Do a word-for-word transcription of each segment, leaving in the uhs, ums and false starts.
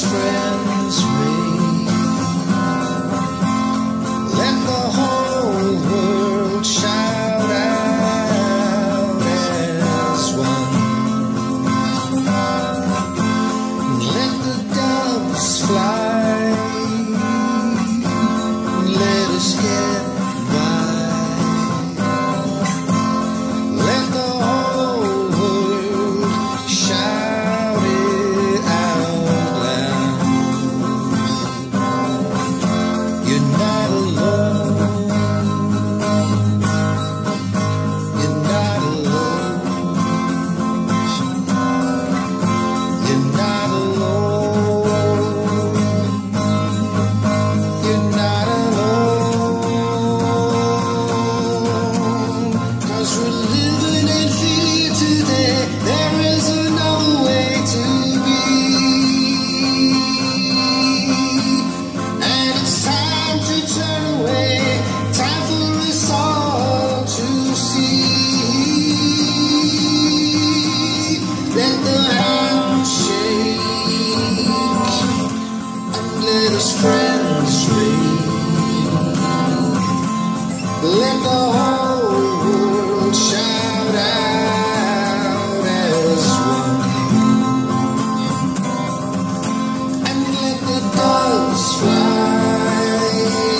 friends meet. Let the whole world shout out as one. Let the doves fly. Let us get by. Let the whole world shout it out loud. You're not alone. You're not alone. You're not alone. You're not alone. 'Cause we're living in fear today. There is another way to be. And it's time to turn away. Time for us all to see. Let the hand shake and let us friends meet. Let the whole world shout out as one. And let the doves fly.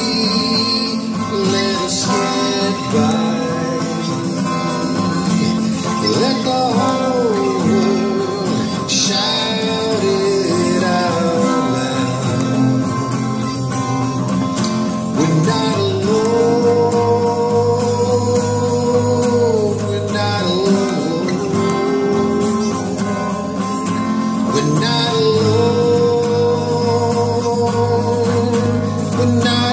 Let us get by. Let the whole world shout it out loud. We're not alone. We're not alone. We're not alone. We're not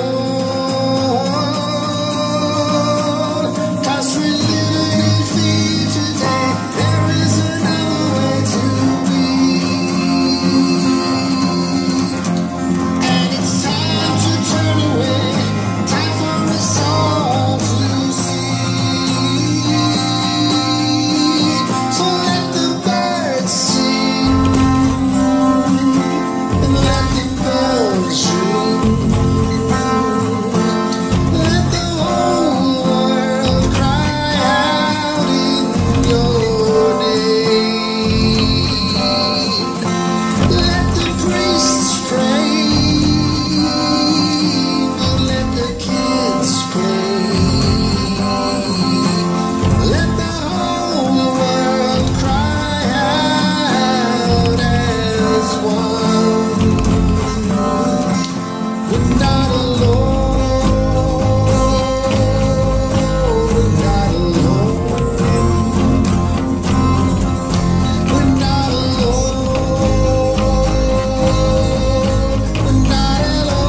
alone. 'Cause we're living in fear today. There is another way to be. And it's time to turn away. Time for us all to see. So let the birds sing and let the bells ring. Let the whole world cry out in your name. Let the priests pray and let the kids play. Let the whole world cry out as one. We're not alone. We're not alone. We're not alone. We're not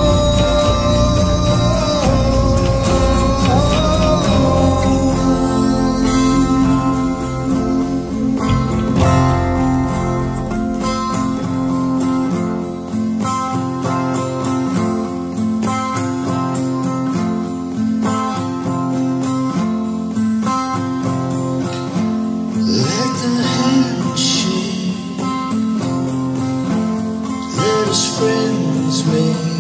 Let the hand shake. Let us friends make.